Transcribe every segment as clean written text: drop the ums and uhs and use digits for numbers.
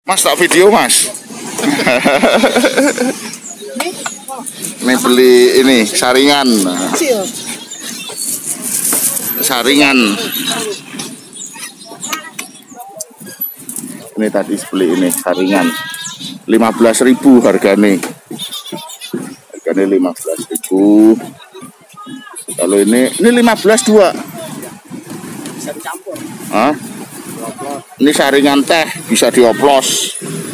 Mas tak video mas. Ini beli ini saringan. Saringan. Ini tadi beli ini saringan. 15.000 harganya. Harganya 15.000. Kalau ini 15 dua. Bisa dicampur. Hah? Ini saringan teh bisa dioplos.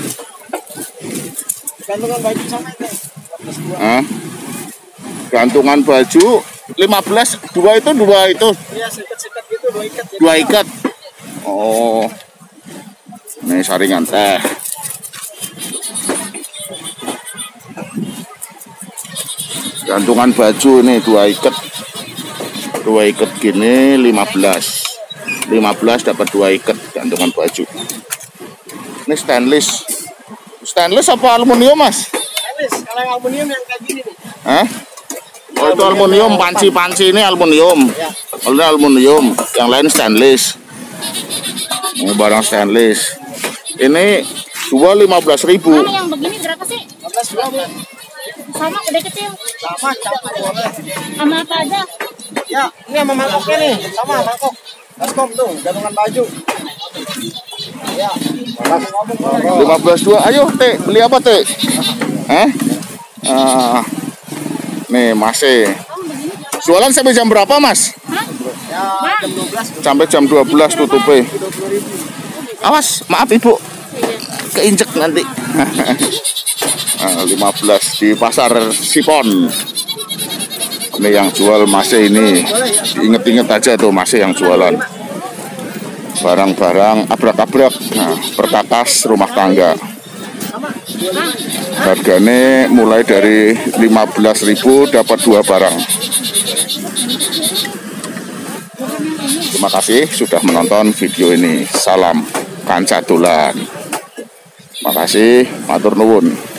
Gantungan baju sama itu. Hah? Gantungan baju 15 dua itu. Iya, sikat-sikat gitu, 2 ikat. Dua ikat. Oh. Ini saringan teh. Gantungan baju ini 2 ikat. 2 ikat gini 15 dapat 2 ikat gantungan baju. Ini stainless. Stainless apa aluminium mas? Stainless. Kalau yang aluminium yang kayak gini nih. Hah? Oh itu aluminium, panci ini aluminium. Ya. Kalau ini aluminium, yang lain stainless. Ini barang stainless. Ini 15.000. Mana yang begini berapa sih? 15 Sama gede kecil. sama campur boleh. Sama apa aja? Ya, ini sama mangkoknya nih, sama mangkok. Baskom tuh, gantungan baju. Ya. 15.2. Ayo teh, beli apa teh? Hah? Nih masih. Jualan sampai jam berapa mas? Ya, jam 12. Sampai jam 12 tutupnya. 20.000. Awas, maaf ibu, keinjek nanti. 15 di pasar Sipon. Ini yang jual masih ini. Inget-inget aja tuh masih yang jualan. Barang-barang abrak-abrak. Nah, perkakas rumah tangga. Harganya mulai dari 15.000 dapat 2 barang. Terima kasih sudah menonton video ini. Salam kanca dolan. Terima kasih, matur nuwun.